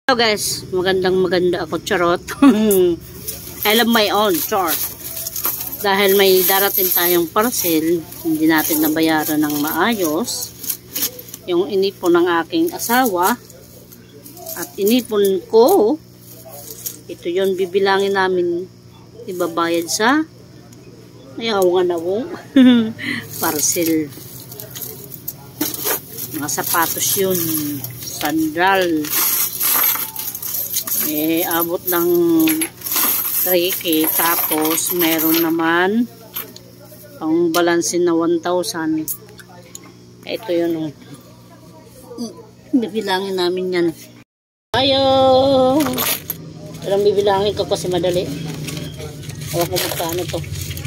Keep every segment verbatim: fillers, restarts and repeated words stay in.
Hello guys, magandang maganda ako, charot. I love my own, char. Dahil may darating tayong parcel, hindi natin nabayaran ng maayos. Yung inipon ng aking asawa at inipon ko, ito yon bibilangin namin ibabayad sa ayawan na wong parcel. Mga sapatos yun, sandal. Eh, abot ng three K. Tapos, meron naman pang balansin na one thousand. Ito yun. Bibilangin namin yan. Ayo! Alam, bibilangin ko kasi madali. Awa ko magkano to.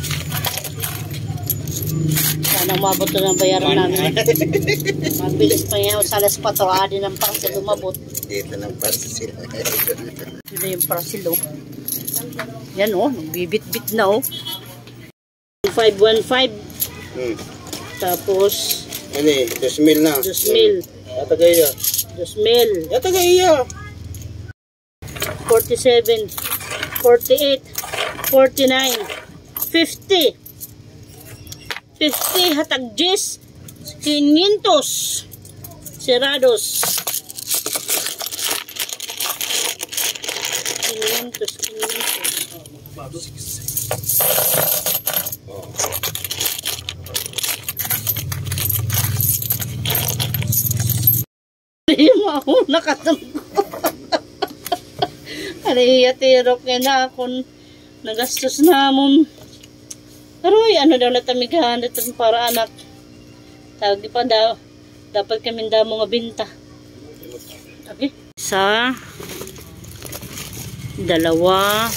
Sana umabot to ng bayaran namin. Mabilis pa yan. Salas pa to. Adi ng parcel umabot. Dito ng parcel. Ito na yung parcel, oh. Yan, oh. Bibit-bit na, oh. five one five. Hmm. Tapos, ano eh? two mil na. two mil. Yatagaya. two mil. Yatagaya. forty-seven. forty-eight. forty-nine. fifty. fifty. Hatag Jis. quinientos. Serados. quinientos. quinientos. Oh. Hindi mo ako nakatampo. Aliyatirok niya na akong nagastos namon. Pero ano daw natamigahan ito para anak. Tawag pa daw. Dapat kami daw mga binta. Okay. Isa. Dalawa.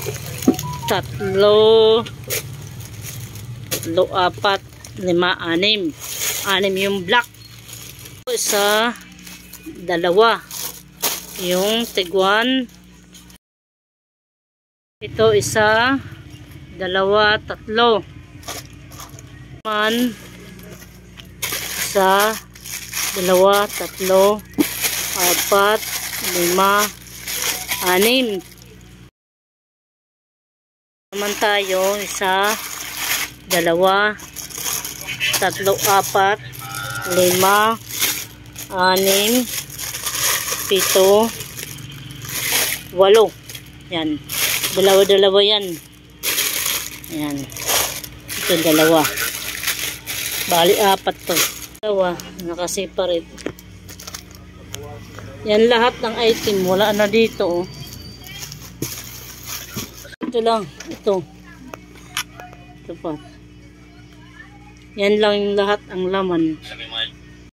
Tatlo. Tatlo, apat. Lima, anim. Anim yung black. Isa. Dalawa. Yung tiguan. Ito isa. Dalawa, tatlo. Man. Isa. Dalawa, tatlo. Apat. Lima. Anim. Naman tayo. Isa. Dalawa. Tatlo, apat. Lima. Anim. Pito. Walo. Yan. Dalawa-dalawa yan. Yan. Ito dalawa. Bali apat to. Dalawa. Nakaseparate. Yan lahat ng item. Wala na dito. Oh. Ito lang. Ito. Ito pa. Yan lang yung lahat ang laman.